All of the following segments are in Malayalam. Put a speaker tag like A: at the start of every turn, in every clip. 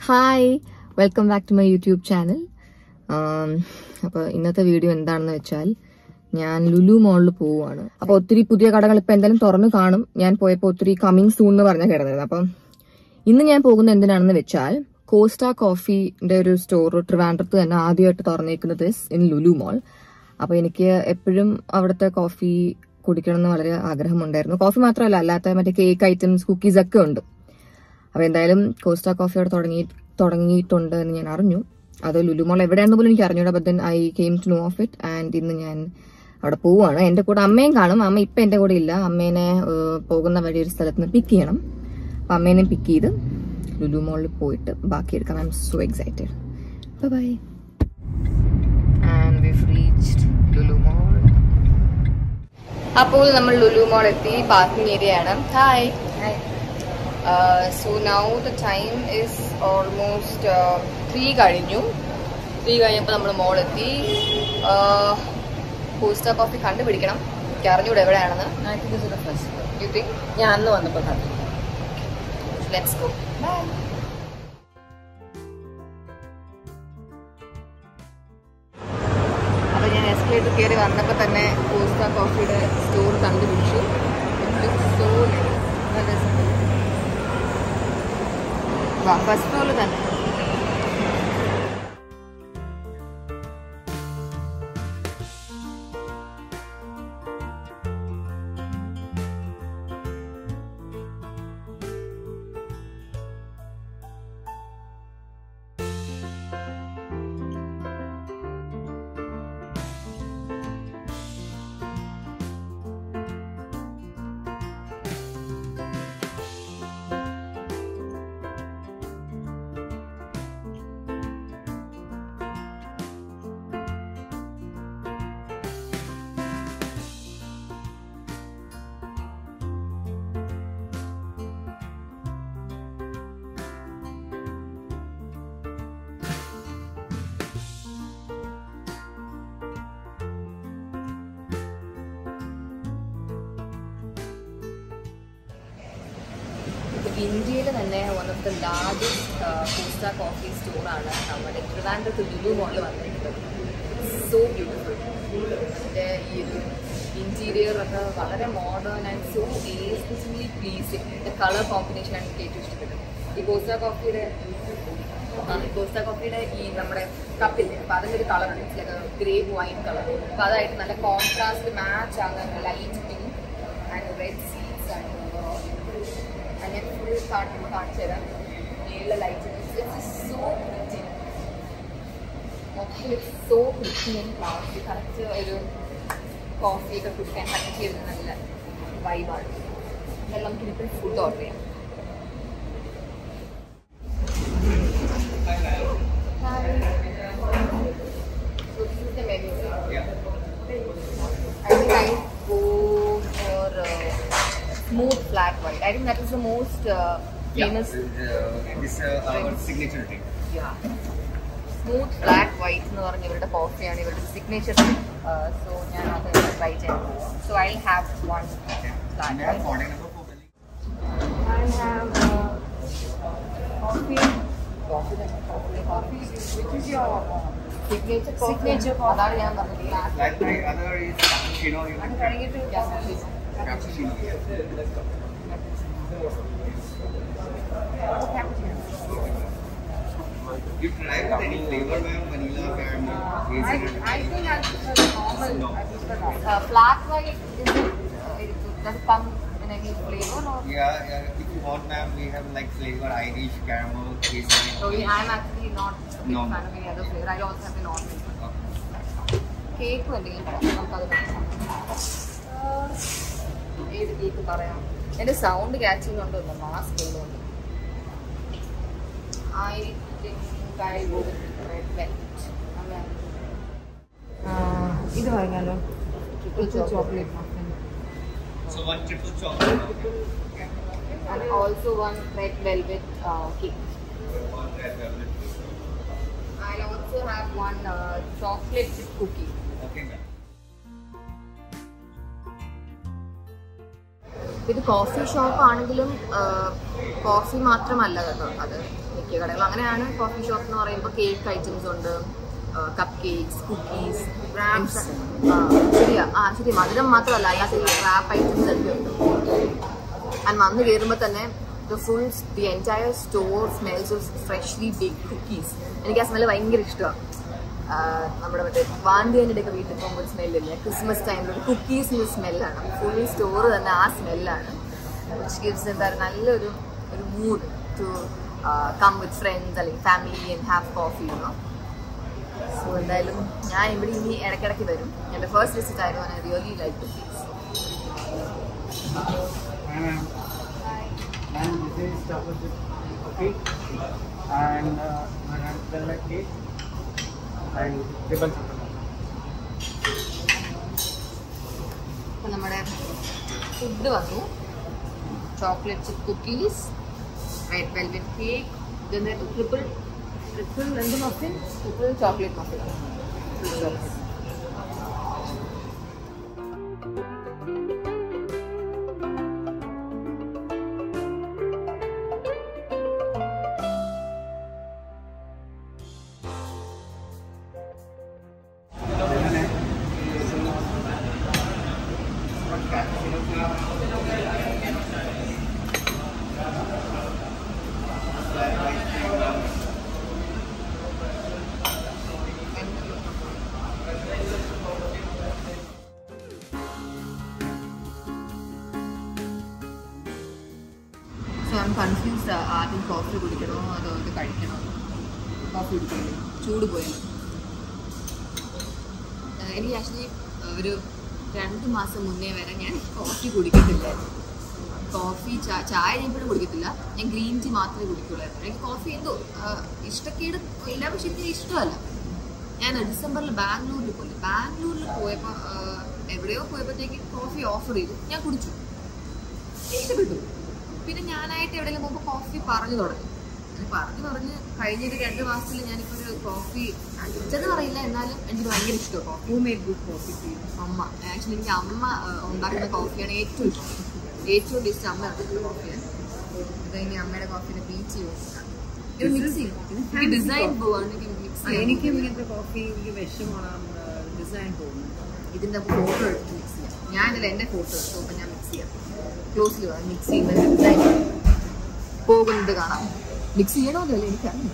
A: Hi, welcome back to my YouTube channel. അപ്പോൾ ഇന്നത്തെ വീഡിയോ എന്താണെന്ന് വെച്ചാൽ ഞാൻ ലുലു മോളിൽ പോവുകയാണ്. അപ്പോൾ ഒത്തിരി പുതിയ കടകൾ ഇപ്പോൾ എന്തായാലും തുറന്നു കാണും. ഞാൻ പോയപ്പോൾ ഒത്തിരി കമ്മിങ് സൂൺ എന്ന് പറഞ്ഞാൽ കിടന്നത്. അപ്പം ഇന്ന് ഞാൻ പോകുന്നത് എന്തിനാണെന്ന് വെച്ചാൽ കോസ്റ്റ കോഫിന്റെ ഒരു സ്റ്റോർ ട്രിവാൻഡ്രത്ത് തന്നെ ആദ്യമായിട്ട് തുറന്നേക്കുന്നത് ഇൻ ലുലു മോൾ. അപ്പോൾ എനിക്ക് എപ്പോഴും അവിടുത്തെ കോഫി കുടിക്കണം എന്ന് വളരെ ആഗ്രഹമുണ്ടായിരുന്നു. കോഫി മാത്രമല്ല, അല്ലാത്ത മറ്റേ കേക്ക് ഐറ്റംസ്, കുക്കീസ് ഒക്കെ ഉണ്ട്. അപ്പോൾ എന്തായാലും കോസ്റ്റ കോഫി അവിടെ തുടങ്ങിയിട്ടുണ്ട് എന്ന് ഞാൻ അറിഞ്ഞു. അത് ലുലു മോൾ എവിടെയാണെന്ന് പോലും എനിക്ക് അറിഞ്ഞൂടാ. But then I came to know of it and ഇന്ന് ഞാൻ അവിടെ പോവുകയാണ്. എൻ്റെ കൂടെ അമ്മയും കാണും. അമ്മ ഇപ്പം എൻ്റെ കൂടെ ഇല്ല. അമ്മേനെ പോകുന്ന വഴി ഒരു സ്ഥലത്ത് നിന്ന് പിക്ക് ചെയ്യണം. അപ്പം അമ്മേനെ പിക്ക് ചെയ്ത് ലുലു മോളിൽ പോയിട്ട് ബാക്കി എടുക്കാം. I am so excited. Bye. And we reached Lulu mall. അപ്പോൾ നമ്മൾ ലുലു മോൾ എത്തി. പാർക്കിംഗ് ഏരിയ ആണ്. Hi. So now the time is almost 3 കഴിഞ്ഞു. 3 കഴിഞ്ഞപ്പോൾ നമ്മൾ മോൾ എത്തി. കോസ്റ്റ കോഫി കണ്ടുപിടിക്കണം. എനിക്ക് അറിഞ്ഞൂടെ എവിടെയാണെന്ന്. You think?
B: ഞാൻ അന്ന് വന്നപ്പോൾ കണ്ടു.
A: Let's go. Bye. അപ്പോൾ ഞാൻ എസ്കലേറ്റർ കയറി വന്നപ്പോൾ തന്നെ കോസ്റ്റ കോഫിയുടെ സ്റ്റോർ കണ്ടുപിടിച്ചു. സോ ഫസ്റ്റ് ഫ്ലോറിൽ തന്നെ. ഇന്ത്യയിൽ തന്നെ one of the largest Costa coffee സ്റ്റോറാണ് നമ്മുടെ ട്രിവാൻഡ്രത്ത് ലുലു മോളിൽ വന്നിരിക്കുന്നത്. So beautiful. അതിൻ്റെ ഈ ഒരു ഇൻറ്റീരിയർ ഒക്കെ വളരെ modern and so especially pleasing. ഇതിൻ്റെ കളർ കോമ്പിനേഷനാണ് എനിക്ക് ഏറ്റവും ഇഷ്ടപ്പെട്ടത്. ഈ കോസ്റ്റ കോഫിയുടെ ഈ നമ്മുടെ കപ്പില്ലേ, അപ്പോൾ അതിൻ്റെ ഒരു കളറുണ്ട്, ലൈക്ക് ഗ്രേപ്പ് വൈൻ കളർ. അപ്പോൾ അതായിട്ട് നല്ല കോൺട്രാസ്റ്റ് മാച്ച് ആകുന്ന light pink and red seeds and ഞാൻ ഫുൾ കാണിച്ചു തരാം. മേളിലെ ലൈറ്റ് സോ പ്രിറ്റി. മൊത്തത്തിൽ so pretty and classy. Correct ഒരു കോഫിയൊക്കെ കുടിക്കാൻ പറ്റിയിരുന്ന നല്ല വൈബാണ്. എന്നാലും നമുക്ക് ഇപ്പോൾ ഫുഡ് ഓർഡർ ചെയ്യാം. So this is the menu. I think I go for smooth flat white. I think that is the most famous.
C: This our signature drink.
A: Yeah. Smooth flat white എന്ന് പറഞ്ഞ ഇവരുടെ കോഫിയാണ് ഇവരുടെ സിഗ്നേച്ചർ. സോ ഞാൻ അത് ട്രൈ ചെയ്യാൻ പോവാം. So I'll have one flat white. I have coffee. Which is your signature coffee? Signature coffee. അതാണ് ഞാൻ പറഞ്ഞത്.
C: Other is cappuccino.
A: I'm trying it to cappuccino.
C: Cappuccino. You try with any flavor, ma'am? Vanilla, caramel, hazelnut?
A: I think I prefer normal. No. I prefer normal. Flat white, does it come in any flavor or?
C: Yeah. If you want, ma'am, we have like flavor Irish, caramel, hazelnut.
A: So I'm actually not a big fan of any other flavor. I also have the normal. Cake എന്തെങ്കിലും നമുക്കത് ഏത് കേക്ക് പറയാം? എൻ്റെ സൗണ്ട് ക്യാച്ച് ചെയ്യുന്നുണ്ടോ മാസ്ക് ഉള്ളതുകൊണ്ട്. I think I go with red velvet. ഇത് പറഞ്ഞാലോ? Triple chocolate muffin.
C: So one triple chocolate.
A: And also one red velvet cake.
C: One red velvet.
A: I'll also have one chocolate chip cookie.
C: Okay, ma'am.
A: ഇത് കോഫി ഷോപ്പ് ആണെങ്കിലും കോഫി മാത്രമല്ല കേട്ടോ, അത് മിക്ക കടകളും അങ്ങനെയാണ്. കോഫി ഷോപ്പ് എന്ന് പറയുമ്പോൾ കേക്ക് ഐറ്റംസ് ഉണ്ട്, കപ്പ് കേക്ക്സ്, കുക്കീസ്, ശരിയാ. ശരി, മധുരം മാത്രമല്ല, അല്ലാത്ത ഈ റാപ്പ് ഐറ്റംസ് ഒക്കെ ഉണ്ട്. ആൻഡ് വന്ന് കയറുമ്പോൾ തന്നെ the entire store smells of freshly baked cookies. എനിക്ക് ആ സ്മെല്ല് ഭയങ്കര ഇഷ്ടമാണ്. നമ്മുടെ മറ്റേ വാന്തിയൻ്റെ ഒക്കെ വീട്ടിൽ പോകുമ്പോൾ സ്മെല്ലില്ലേ, ക്രിസ്മസ് ടൈമിലൊരു കുക്കീസിൻ്റെ സ്മെല്ലാണ്. ഫുൾ സ്റ്റോർ തന്നെ ആ സ്മെല്ലാണ്. which gives എന്താ നല്ലൊരു mood to come with friends അല്ലെങ്കിൽ family and have coffee. So എന്തായാലും ഞാൻ ഇവിടെ ഇനി ഇടയ്ക്കിടയ്ക്ക് വരും. എൻ്റെ ഫസ്റ്റ് വിസിറ്റ് ആയിരുന്നു. I really like the place.
C: And this is chocolate cake and velvet cake and ribbon chocolate.
A: അപ്പോൾ നമ്മുടെ ഫുഡ് വന്നു. Chocolate chip cookies, red velvet cake, പിന്നെ ട്രിപ്പിൾ എന്ത് muffin, triple chocolate muffin. So I'm confused. ആദ്യം കോഫി കുടിക്കണോ അതോ ഇത് കഴിക്കണോ? കോഫി കുടിക്കണോ? ചൂട് പോയത്. എനിക്ക് ആക്ച്വലി ഒരു 2 മാസം മുന്നേ വരെ ഞാൻ കോഫി കുടിക്കത്തില്ലായിരുന്നു. കോഫി ചായ ഇപ്പോഴും കുടിക്കത്തില്ല. ഞാൻ ഗ്രീൻ ടീ മാത്രമേ കുടിക്കുള്ളായിരുന്നു. എനിക്ക് കോഫി എന്തോ ഇഷ്ടക്കേട് ഇല്ല, പക്ഷെ എനിക്ക് ഇഷ്ടമല്ല. ഞാൻ ഡിസംബറിൽ ബാംഗ്ലൂരിൽ പോയപ്പോൾ എവിടെയോ പോയപ്പോഴത്തേക്ക് കോഫി ഓഫർ ചെയ്തു. ഞാൻ കുടിച്ചു, ഇഷ്ടപ്പെട്ടു. പിന്നെ ഞാനായിട്ട് എവിടെയെങ്കിലും പോകുമ്പോൾ കോഫി പറഞ്ഞു തുടങ്ങി. കഴിഞ്ഞൊരു 2 മാസത്തിൽ ഞാനിപ്പോൾ ഒരു കോഫി അടിച്ചെന്ന് പറയില്ല, എന്നാലും എനിക്ക് ഭയങ്കര ഇഷ്ടമാണ് coffee. Who made good coffee? അമ്മ. ആക്ച്വലി എനിക്ക് അമ്മ ഉണ്ടാക്കുന്ന കോഫിയാണ് ഏറ്റവും ഇഷ്ടം. ഏറ്റവും ടേസ്റ്റ് അമ്മ ഉണ്ടാക്കുന്ന കോഫിയാണ്. ഇത് ഇനി അമ്മയുടെ കോഫിനെ ബീച്ച് ചെയ്യും. ഇത് മിക്സ് ചെയ്യും. ഡിസൈൻ പോവാണ്.
B: എനിക്കും ഇങ്ങനത്തെ കോഫി എനിക്ക് വിഷമാണ് ഡിസൈൻ പോകുന്നത്.
A: ഇതിൻ്റെ ഫോട്ടോ എടുത്ത് മിക്സ് ചെയ്യാം. ഞാനല്ല എൻ്റെ ഫോട്ടോ എടുത്തു. അപ്പം ഞാൻ മിക്സ് ചെയ്യാം. ക്ലോസിൽ വേണം മിക്സ് ചെയ്യുന്നത്. ഡിസൈൻ പോകുന്നത് കാണാം. മിക്സ് ചെയ്യണമെന്നല്ല എനിക്കറിയില്ല.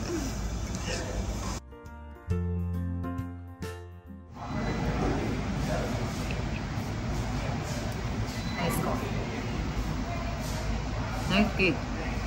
A: Nice coffee, nice cake.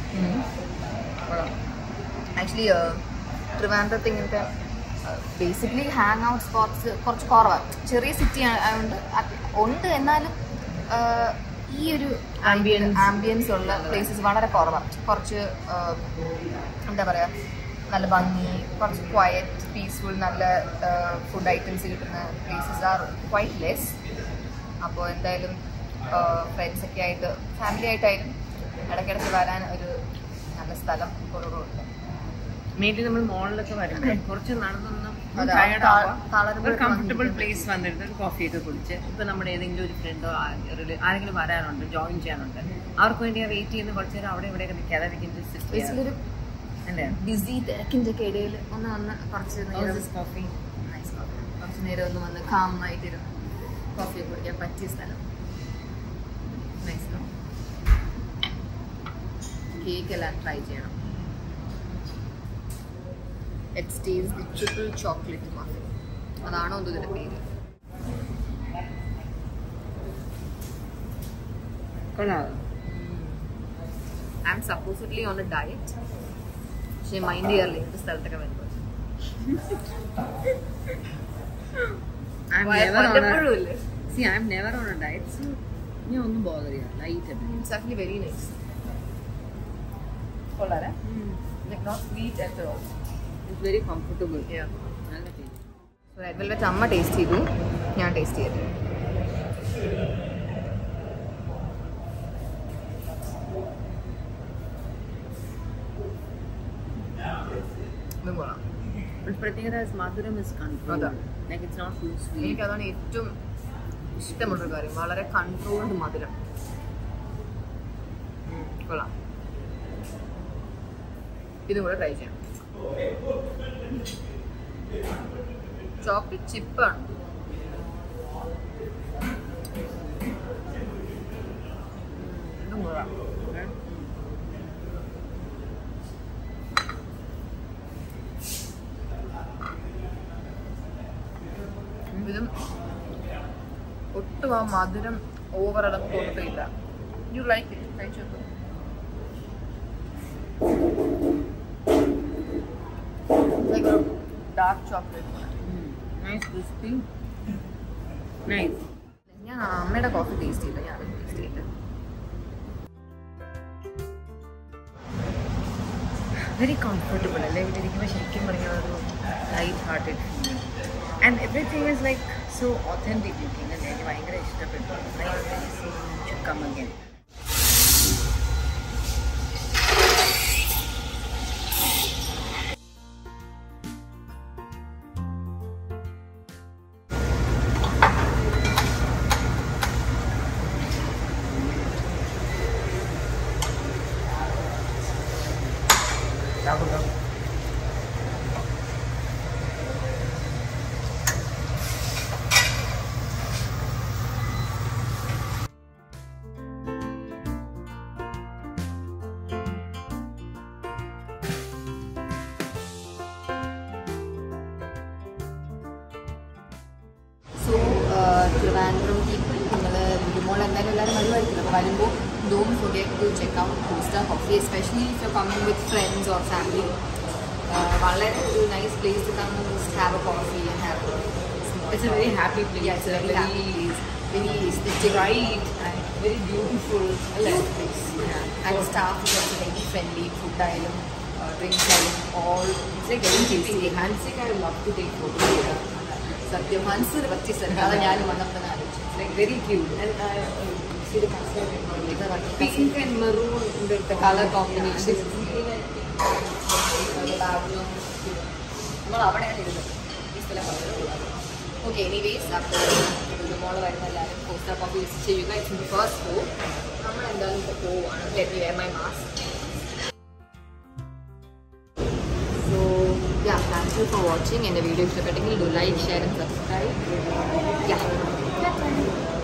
A: Actually ട്രിവാൻഡ്രത്ത് ഇങ്ങനത്തെ ബേസിക്കലി ഹാങ് ഔട്ട് സ്പോട്ട്സ് കുറച്ച് കുറവാണ്. ചെറിയ സിറ്റി ആയതുകൊണ്ട് ഉണ്ട്, എന്നാലും ഈ ഒരു ആംബിയൻസ് ഉള്ള പ്ലേസസ് വളരെ കുറവാണ്. കുറച്ച് എന്താ പറയുക, നല്ല ഭംഗി, കുറച്ച് ക്വയറ്റ്, പീസ്ഫുൾ, നല്ല ഫുഡ് ഐറ്റംസ് കിട്ടുന്ന പ്ലേസസ് ആർ ക്വൈറ്റ് ലെസ്. അപ്പോൾ എന്തായാലും ഫ്രണ്ട്സൊക്കെ ആയിട്ട് ഫാമിലി ആയിട്ടായാലും ഇടയ്ക്കിടയ്ക്ക് വരാൻ ഒരു നല്ല സ്ഥലം കുറവുണ്ട്.
B: മെയിൻലി നമ്മൾ മോളിലൊക്കെ വരുന്നത് കുറച്ച് നടന്നൊന്നും കംഫർട്ടബിൾ പ്ലേസ് വന്നിട്ട് ഒരു കോഫിയൊക്കെ കുടിച്ച് ഇപ്പൊ നമ്മുടെ ഏതെങ്കിലും ഒരു ഫ്രണ്ടോ ആരെങ്കിലും വരാനുണ്ട്, ജോയിൻ ചെയ്യാനുണ്ട്, അവർക്ക് വേണ്ടി വെയിറ്റ് ചെയ്യുന്ന കുറച്ച് നേരം അവിടെ ഇവിടെയൊക്കെ നിൽക്കാതെ
A: ഒരു ബിസി തിരക്കിൻ്റെ ഒക്കെ ഇടയിൽ ഒന്ന് വന്ന് കുറച്ച്
B: കോഫി
A: കുറച്ച് നേരം ഒന്ന് വന്ന് കാമായിട്ടൊരു കോഫി കുടിക്കാൻ പറ്റിയ സ്ഥലം. നൈസ്. കേക്ക് എല്ലാം ട്രൈ ചെയ്യണം. It stays the triple chocolate muffin. അതാണോ എന്തോ ഇതിന്റെ പേര്. I'm supposedly on a diet. പക്ഷേ മൈൻഡ് ചെയ്യാറില്ല ഇങ്ങനത്തെ സ്ഥലത്തൊക്കെ വരുമ്പോൾ.
B: I'm never on a diet, so ഞാൻ ഒന്നും bother ചെയ്യാം.
A: It's actually very nice. കൊള്ളാല്ലേ? Like not sweet at all.
B: It's very comfortable.
A: Yeah. So red velvet അമ്മ ടേസ്റ്റ് ചെയ്തു, ഞാൻ ടേസ്റ്റ് ചെയ്തു.
B: പ്രത്യേകത മധുരം is controlled. Like it's not too sweet.
A: എനിക്ക് അതാണ് ഏറ്റവും ഇഷ്ടമുള്ളൊരു കാര്യം, വളരെ കൺട്രോൾഡ് മധുരം. കൊള്ളാം.
B: ഇതും കൂടെ ട്രൈ ചെയ്യാം. ചോക്ലേറ്റ് ചിപ്പാണ്. ഇതും കൂടെ ഇതും ഒട്ടും ആ മധുരം ഓവറടം തോന്നിട്ടില്ല. You like it? കഴിച്ചു നോക്കൂ. Like dark chocolate. Nice crispy. Nice. ഞാൻ അമ്മയുടെ കോഫി ടേസ്റ്റ് ചെയ്യില്ല, ഞാൻ ടേസ്റ്റ് ചെയ്യില്ല. വെരി കംഫർട്ടബിൾ അല്ലേ വീട്ടിലിരിക്കുമ്പോൾ? ശരിക്കും പറഞ്ഞാൽ ഒരു light hearted feeling. And everything is like so authentic looking അല്ലേ? എനിക്ക് ഭയങ്കര ഇഷ്ടപ്പെട്ടു. Come again. Trivandrum people, LuLu Mall എന്തായാലും എല്ലാവരും വരുമായിരിക്കും. അപ്പോൾ വരുമ്പോൾ don't forget to check out Costa Coffee, especially if you're coming with friends or family. വളരെ ഒരു nice place to come and have a coffee and have a small. It's a very happy place. Yeah, it's a very happy place. Very aesthetic, bright and very beautiful. Cute place. Yeah. And staff is also very friendly. Food item, drinks item, all. It's like very tasty. Handshake, I love to take photos here. സത്യം മനസ്സിൽ പറ്റി അതാണ് ഞാൻ വന്നപ്പോൾ ആലോചിച്ചു. Like very cute. Pink and maroon colour combination. നമ്മൾ അവിടെയാണ് ഇരുന്നത് ഈ സ്ഥലം. ഓക്കെ, എനിവേസ് അപ്പോൾ LuLu Mall വരുന്ന എല്ലാവരും കോസ്റ്റ കോഫി വിസിറ്റ് ചെയ്യുക. It's the first floor. നമ്മൾ എന്തായാലും ഇപ്പോൾ പോവുകയാണ്. Let me wear my mask. Yeah, thank you for watching. And the video if you like, share and subscribe. Yeah.